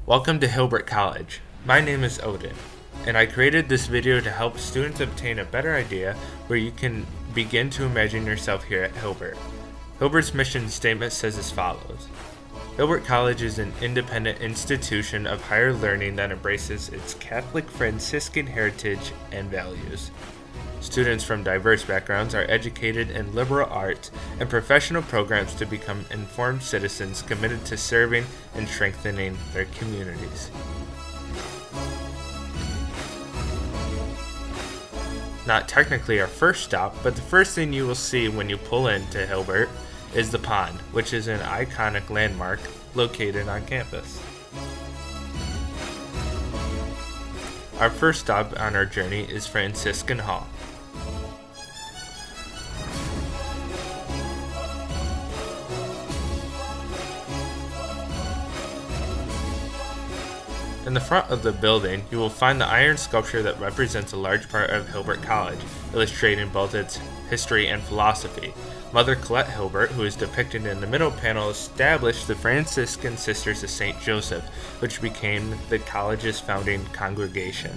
Welcome to Hilbert College. My name is Odin, and I created this video to help students obtain a better idea where you can begin to imagine yourself here at Hilbert. Hilbert's mission statement says as follows. Hilbert College is an independent institution of higher learning that embraces its Catholic Franciscan heritage and values. Students from diverse backgrounds are educated in liberal arts and professional programs to become informed citizens committed to serving and strengthening their communities. Not technically our first stop, but the first thing you will see when you pull into Hilbert is the pond, which is an iconic landmark located on campus. Our first stop on our journey is Franciscan Hall. In the front of the building, you will find the iron sculpture that represents a large part of Hilbert College, illustrating both its history and philosophy. Mother Colette Hilbert, who is depicted in the middle panel, established the Franciscan Sisters of St. Joseph, which became the college's founding congregation.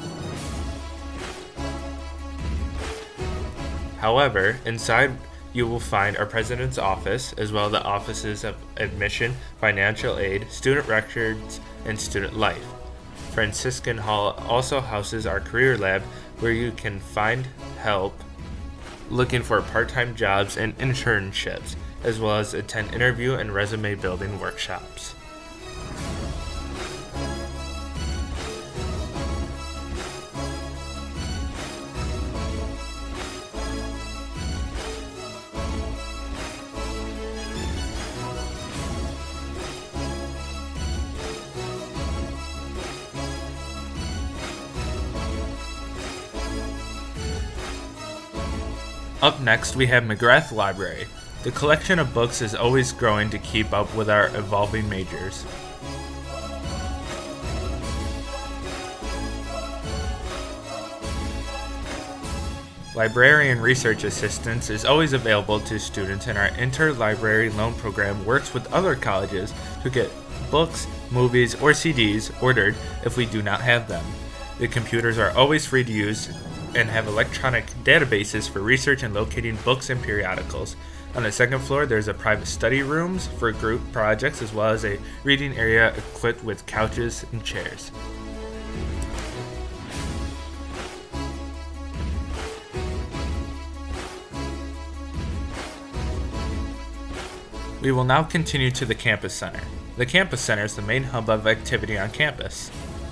However, inside you will find our president's office, as well as the offices of admission, financial aid, student records, and student life. Franciscan Hall also houses our career lab, where you can find help looking for part-time jobs and internships, as well as attend interview and resume building workshops. Up next, we have McGrath Library. The collection of books is always growing to keep up with our evolving majors. Librarian research assistance is always available to students, and our interlibrary loan program works with other colleges to get books, movies, or CDs ordered if we do not have them. The computers are always free to use and have electronic databases for research and locating books and periodicals. On the second floor, there's a private study rooms for group projects, as well as a reading area equipped with couches and chairs. We will now continue to the Campus Center. The Campus Center is the main hub of activity on campus.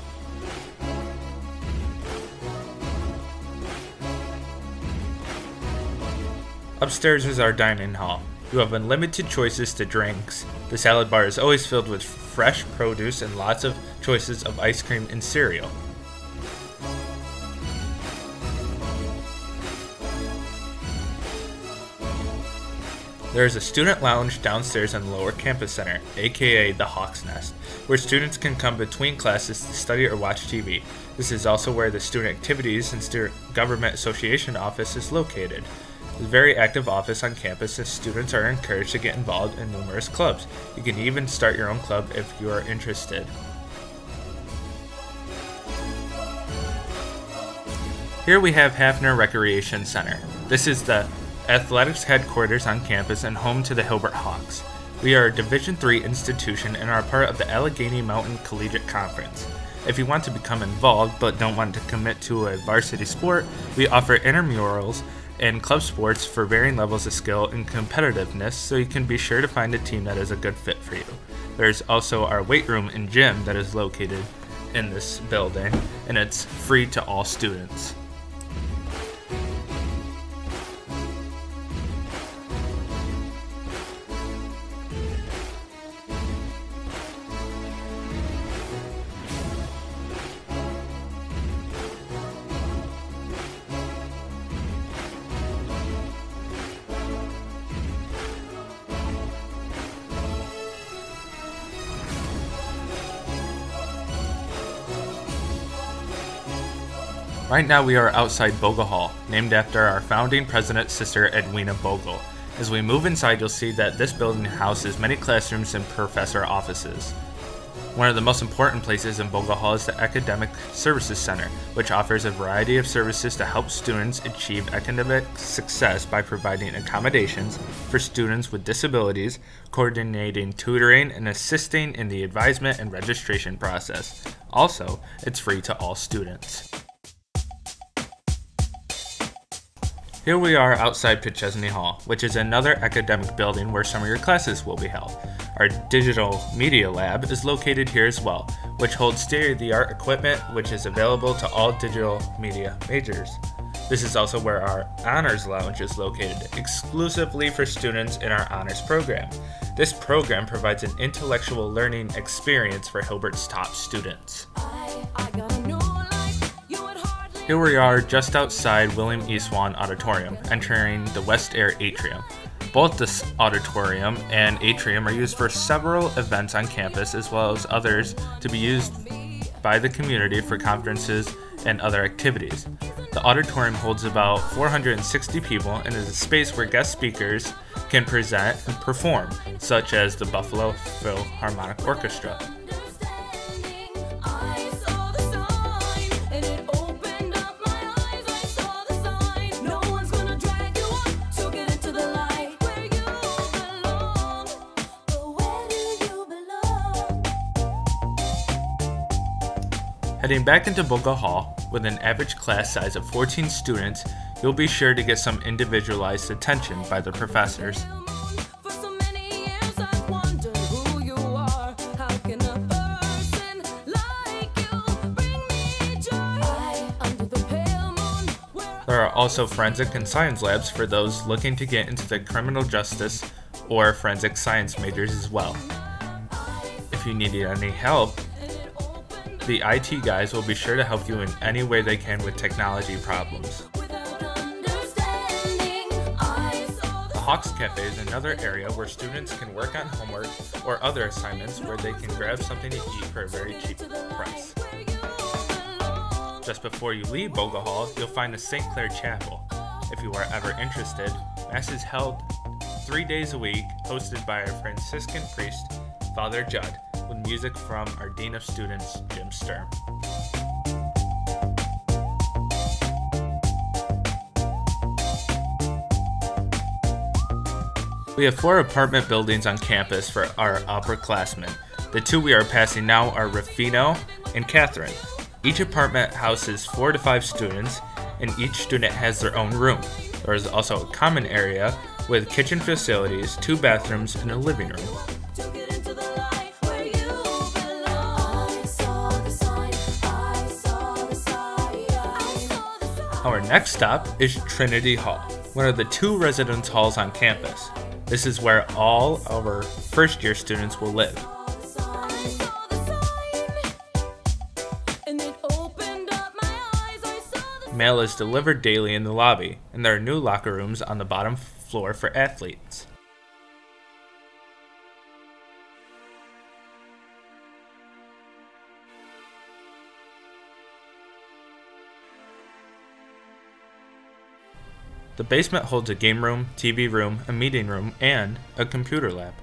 Upstairs is our dining hall. You have unlimited choices to drinks. The salad bar is always filled with fresh produce and lots of choices of ice cream and cereal. There is a student lounge downstairs in the lower campus center, aka the Hawk's Nest, where students can come between classes to study or watch TV. This is also where the Student Activities and Student Government Association office is located. It's a very active office on campus, and students are encouraged to get involved in numerous clubs. You can even start your own club if you are interested. Here we have Hafner Recreation Center. This is the athletics headquarters on campus and home to the Hilbert Hawks. We are a Division III institution and are part of the Allegheny Mountain Collegiate Conference. If you want to become involved but don't want to commit to a varsity sport, we offer intramurals and club sports for varying levels of skill and competitiveness, so you can be sure to find a team that is a good fit for you. There's also our weight room and gym that is located in this building, and it's free to all students. Right now we are outside Bogle Hall, named after our founding president's sister Edwina Bogle. As we move inside, you'll see that this building houses many classrooms and professor offices. One of the most important places in Bogle Hall is the Academic Services Center, which offers a variety of services to help students achieve academic success by providing accommodations for students with disabilities, coordinating tutoring, and assisting in the advisement and registration process. Also, it's free to all students. Here we are outside Pitchesney Hall, which is another academic building where some of your classes will be held. Our digital media lab is located here as well, which holds state-of-the-art equipment which is available to all digital media majors. This is also where our Honors Lounge is located, exclusively for students in our Honors program. This program provides an intellectual learning experience for Hilbert's top students. Here we are just outside William E. Swan Auditorium, entering the West Air Atrium. Both this auditorium and atrium are used for several events on campus, as well as others to be used by the community for conferences and other activities. The auditorium holds about 460 people and is a space where guest speakers can present and perform, such as the Buffalo Philharmonic Orchestra. Heading back into Bogle Hall, with an average class size of 14 students, you'll be sure to get some individualized attention by the professors. There are also forensic and science labs for those looking to get into the criminal justice or forensic science majors as well. If you need any help, the IT guys will be sure to help you in any way they can with technology problems. The Hawks Cafe is another area where students can work on homework or other assignments where they can grab something to eat for a very cheap price. Just before you leave Bogle Hall, you'll find the St. Clair Chapel. If you are ever interested, Mass is held 3 days a week, hosted by our Franciscan priest, Father Judd, with music from our Dean of Students, Jim Sturm. We have 4 apartment buildings on campus for our upperclassmen. The 2 we are passing now are Rufino and Catherine. Each apartment houses 4 to 5 students, and each student has their own room. There is also a common area with kitchen facilities, 2 bathrooms, and a living room. Our next stop is Trinity Hall, one of the 2 residence halls on campus. This is where all our first-year students will live. Mail is delivered daily in the lobby, and there are new locker rooms on the bottom floor for athletes. The basement holds a game room, TV room, a meeting room, and a computer lab.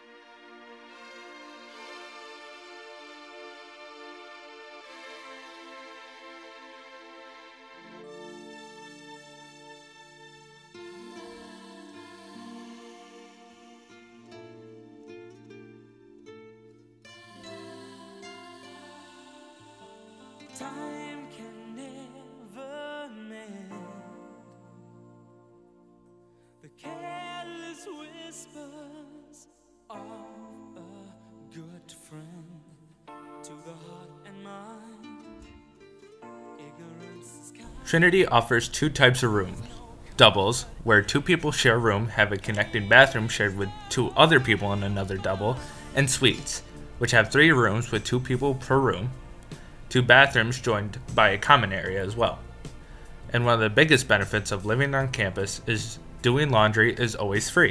Time can never mend the careless whispers of a good friend to the heart and mind. Ignorance is kind. Trinity offers 2 types of rooms. Doubles, where 2 people share a room, have a connecting bathroom shared with 2 other people in another double, and suites, which have 3 rooms with 2 people per room, 2 bathrooms joined by a common area as well. And one of the biggest benefits of living on campus is doing laundry is always free.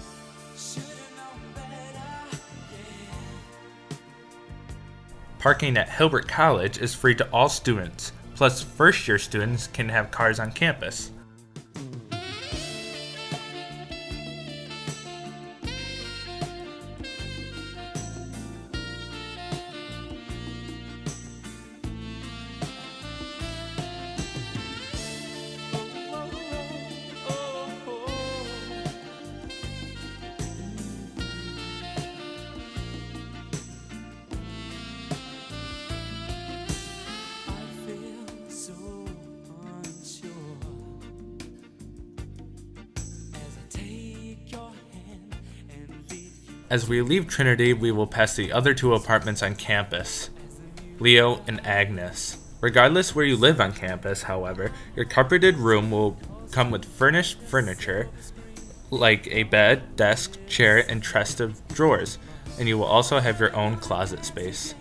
Parking at Hilbert College is free to all students, plus first-year students can have cars on campus. As we leave Trinity, we will pass the other two apartments on campus, Leo and Agnes. Regardless where you live on campus, however, your carpeted room will come with furnished furniture like a bed, desk, chair, and chest of drawers, and you will also have your own closet space.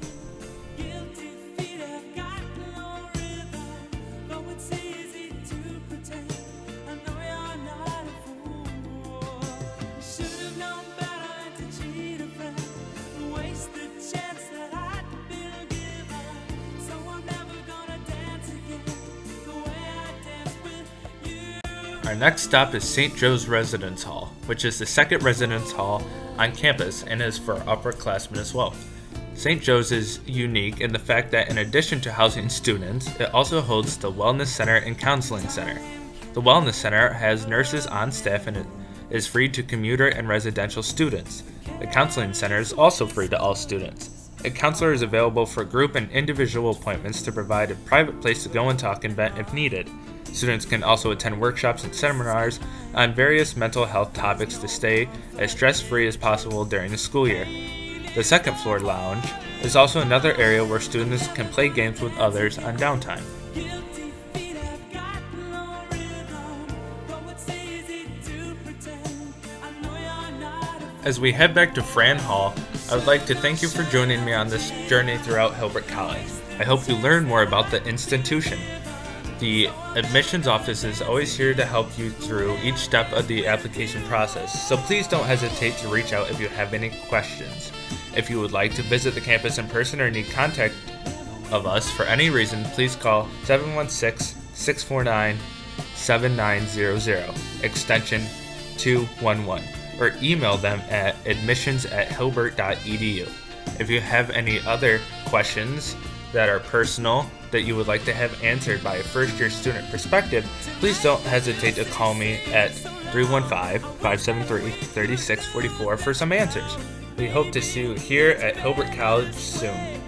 Our next stop is St. Joe's Residence Hall, which is the second residence hall on campus and is for upperclassmen as well. St. Joe's is unique in the fact that in addition to housing students, it also holds the Wellness Center and Counseling Center. The Wellness Center has nurses on staff and it is free to commuter and residential students. The Counseling Center is also free to all students. A counselor is available for group and individual appointments to provide a private place to go and talk and vent if needed. Students can also attend workshops and seminars on various mental health topics to stay as stress-free as possible during the school year. The second floor lounge is also another area where students can play games with others on downtime. As we head back to Fran Hall, I would like to thank you for joining me on this journey throughout Hilbert College. I hope you learn more about the institution. The admissions office is always here to help you through each step of the application process, so please don't hesitate to reach out if you have any questions. If you would like to visit the campus in person or need contact of us for any reason, please call 716-649-7900, extension 211, or email them at admissions@hilbert.edu. If you have any other questions that are personal that you would like to have answered by a first-year student perspective, please don't hesitate to call me at 315-573-3644 for some answers. We hope to see you here at Hilbert College soon.